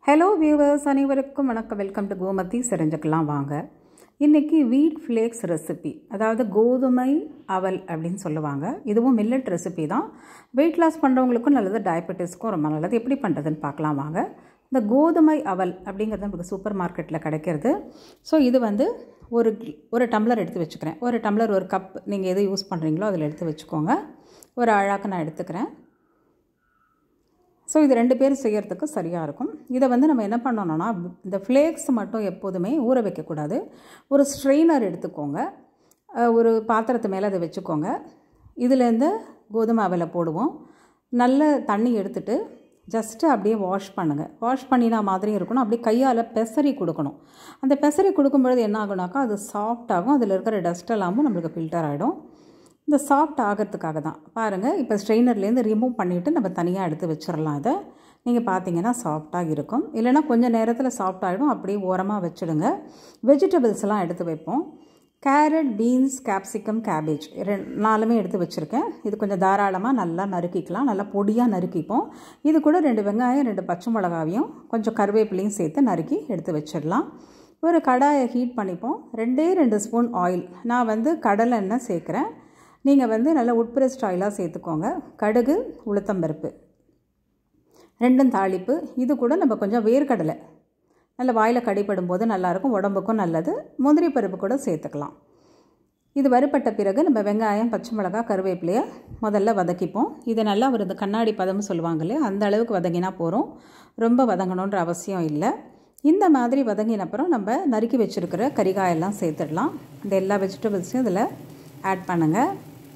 Hello viewers, அனைவருக்கும் வணக்கம். Welcome to Gomathi. செஞ்சக்கலாம் வாங்க. இன்றைக்கி வீட் ஃப்ளேக்ஸ் ரெசிபி, அதாவது கோதுமை அவல் அப்படின்னு சொல்லுவாங்க. இதுவும் மில்லட் ரெசிபி தான். வெயிட் லாஸ் பண்ணுறவங்களுக்கும் நல்லது, டயபெட்டிஸ்க்கும் ரொம்ப நல்லது. எப்படி பண்ணுறதுன்னு பார்க்கலாம் வாங்க. இந்த கோதுமை அவல் அப்படிங்கிறது நமக்கு சூப்பர் மார்க்கெட்டில் கிடைக்கிறது. ஸோ இது வந்து ஒரு டம்ளர் எடுத்து வச்சுக்கிறேன். ஒரு டம்ளர், ஒரு கப், நீங்கள் எது யூஸ் பண்ணுறீங்களோ அதில் எடுத்து வச்சுக்கோங்க. ஒரு அழாக்கு நான் எடுத்துக்கிறேன். ஸோ இது 2 பேர் செய்கிறதுக்கு சரியாக இருக்கும். இதை வந்து நம்ம என்ன பண்ணணும்னா, இந்த ஃப்ளேக்ஸ் மட்டும் எப்போதுமே ஊற வைக்கக்கூடாது. ஒரு ஸ்ட்ரெயினர் எடுத்துக்கோங்க. ஒரு பாத்திரத்து மேலே அதை வச்சுக்கோங்க. இதிலேருந்து கோதுமை அவலை போடுவோம். நல்ல தண்ணி எடுத்துகிட்டு ஜஸ்ட்டு அப்படியே வாஷ் பண்ணுங்கள். வாஷ் பண்ணினா மாதிரி இருக்கணும். அப்படியே கையால் பெசரி கொடுக்கணும். அந்த பெசரி கொடுக்கும்பொழுது என்ன ஆகுனாக்கா, அது சாஃப்டாகும். அதில் இருக்கிற டஸ்ட் எல்லாமும் நம்மளுக்கு ஃபில்டர் ஆகிடும். இந்த சாஃப்ட் ஆகிறதுக்காக தான். பாருங்கள், இப்போ ஸ்ட்ரெயினர்லேருந்து ரிமூவ் பண்ணிவிட்டு நம்ம தனியாக எடுத்து வச்சிடலாம். இதை நீங்கள் பார்த்தீங்கன்னா சாஃப்டாக இருக்கும். இல்லைனா கொஞ்சம் நேரத்தில் சாஃப்ட் ஆகிடும். அப்படியே ஓரமாக வச்சுடுங்க. வெஜிடபிள்ஸ்லாம் எடுத்து வைப்போம். கேரட், பீன்ஸ், கேப்சிகம், கேபேஜ் 4 எடுத்து வச்சுருக்கேன். இது கொஞ்சம் தாராளமாக நல்லா நறுக்கிக்கலாம். நல்லா பொடியாக நறுக்கிப்போம். இது கூட 2 வெங்காயம், 2 பச்சை மிளகாவையும் கொஞ்சம் கருவேப்பிலையும் சேர்த்து நறுக்கி எடுத்து வச்சிடலாம். ஒரு கடாயை ஹீட் பண்ணிப்போம். 2 ஸ்பூன் ஆயில். நான் வந்து கடலை எண்ணெய் சேர்க்குறேன். நீங்கள் வந்து நல்லா உட்பிரஸ்ட் ஆயிலாக சேர்த்துக்கோங்க. கடுகு, உளுத்தம்பருப்பு 2 தாளிப்பு. இது கூட நம்ம கொஞ்சம் வேர்க்கடலை நல்ல வாயில் கடிப்படும் போது நல்லாயிருக்கும், உடம்புக்கும் நல்லது. முந்திரி பருப்பு கூட சேர்த்துக்கலாம். இது வறுப்பட்ட பிறகு நம்ம வெங்காயம், பச்சை மிளகாய், கருவேப்பிலையை முதல்ல வதக்கிப்போம். இது நல்லா ஒரு இந்த கண்ணாடி பதம்னு சொல்லுவாங்க இல்லையா, அந்த அளவுக்கு வதங்கினா போகிறோம். ரொம்ப வதங்கணுன்ற அவசியம் இல்லை. இந்த மாதிரி வதங்கினப்புறம் நம்ம நறுக்கி வச்சுருக்கிற கறிகாயெல்லாம் சேர்த்துடலாம். இந்த எல்லா வெஜிடபிள்ஸையும் இதில் ஆட் பண்ணுங்கள்.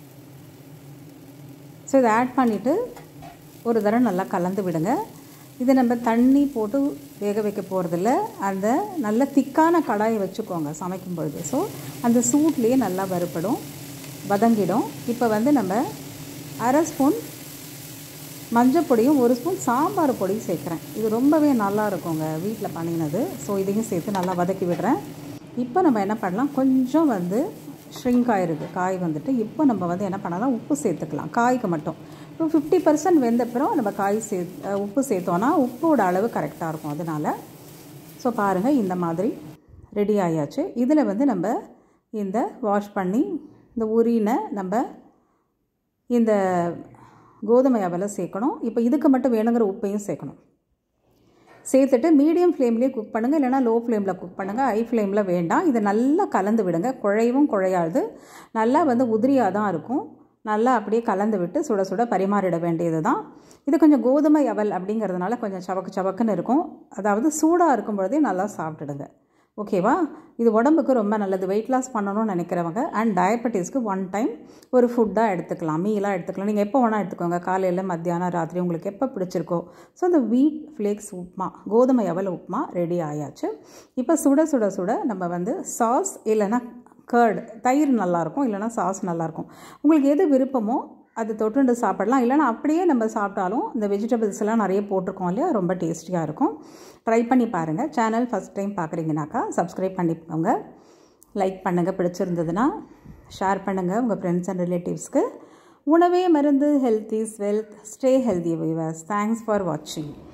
ஸோ இதை ஆட் பண்ணிவிட்டு ஒரு தடவை நல்லா கலந்து விடுங்க. இதை நம்ம தண்ணி போட்டு வேக வைக்க போகிறதில்ல. அந்த நல்ல திக்கான கடாயை வச்சுக்கோங்க சமைக்கும் பொழுது. ஸோ அந்த சூட்லேயே நல்லா வறுப்படும், வதங்கிடும். இப்போ வந்து நம்ம 1/2 ஸ்பூன் மஞ்சள் பொடியும் 1 ஸ்பூன் சாம்பார் பொடியும் சேர்க்குறேன். இது ரொம்பவே நல்லா இருக்குங்க வீட்டில் பண்ணினது. ஸோ இதையும் சேர்த்து நல்லா வதக்கி விடுறேன். இப்போ நம்ம என்ன பண்ணலாம், கொஞ்சம் வந்து ஷ்ரிங்க் ஆகிருக்கு காய் வந்துட்டு. இப்போ நம்ம வந்து என்ன பண்ணலாம், உப்பு சேர்த்துக்கலாம் காய்க்கு மட்டும். இப்போ 50% வெந்தப்புறம் நம்ம காய் உப்பு சேர்த்தோன்னா உப்போட அளவு கரெக்டாக இருக்கும். அதனால் ஸோ பாருங்கள், இந்த மாதிரி ரெடி ஆயாச்சு. இதில் வந்து நம்ம இந்த வாஷ் பண்ணி இந்த உரினை நம்ம இந்த கோதுமை அவலை சேர்க்கணும். இப்போ இதுக்கு மட்டும் வேணுங்கிற உப்பையும் சேர்க்கணும். சேர்த்துட்டு மீடியம் ஃப்ளேம்லேயே குக் பண்ணுங்கள். இல்லைனா லோ ஃப்ளேமில் குக் பண்ணுங்கள். ஹை ஃப்ளேமில் வேண்டாம். இதை நல்லா கலந்து விடுங்க. குழையவும் குழையாது, நல்லா வந்து உதிரியாக தான் இருக்கும். நல்லா அப்படியே கலந்து விட்டு சுட சுட பரிமாறிட வேண்டியது தான். இது கொஞ்சம் கோதுமை அவல் அப்படிங்கிறதுனால கொஞ்சம் சவக்கு சவக்குன்னு இருக்கும். அதாவது சூடாக இருக்கும் பொழுதே நல்லா சாப்பிட்டுடுங்க. ஓகேவா? இது உடம்புக்கு ரொம்ப நல்லது. வெயிட் லாஸ் பண்ணணும்னு நினைக்கிறவங்க அண்ட் டயபெட்டிஸ்க்கு 1 டைம் ஒரு ஃபுட்டாக எடுத்துக்கலாம், மீலாக எடுத்துக்கலாம். நீங்கள் எப்போ வேணால் எடுத்துக்கோங்க, காலையில், மத்தியானம், ராத்திரி, உங்களுக்கு எப்போ பிடிச்சிருக்கோ. ஸோ இந்த வீட் ஃப்ளேக்ஸ் உப்புமா, கோதுமை அவல் உப்புமா ரெடி ஆயாச்சு. இப்போ சுட சுட சுட நம்ம வந்து சாஸ் இல்லைனா கர்டு, தயிர் நல்லாயிருக்கும், இல்லைனா சாஸ் நல்லாயிருக்கும். உங்களுக்கு எது விருப்பமோ அது தொட்டுண்டு சாப்பிடலாம். இல்லைனா அப்படியே நம்ம சாப்பிட்டாலும் இந்த வெஜிடபிள்ஸ் எல்லாம் நிறைய போட்டிருக்கோம் இல்லையா, ரொம்ப டேஸ்டியாக இருக்கும். ட்ரை பண்ணி பாருங்கள். சேனல் ஃபஸ்ட் டைம் பார்க்குறீங்கனாக்கா சப்ஸ்கிரைப் பண்ணிக்கோங்க. லைக் பண்ணுங்கள், பிடிச்சிருந்ததுன்னா ஷேர் பண்ணுங்கள் உங்கள் ஃப்ரெண்ட்ஸ் அண்ட் ரிலேட்டிவ்ஸ்க்கு. உணவே மருந்து, health is wealth. Stay healthy viewers. Thanks for வாட்சிங்.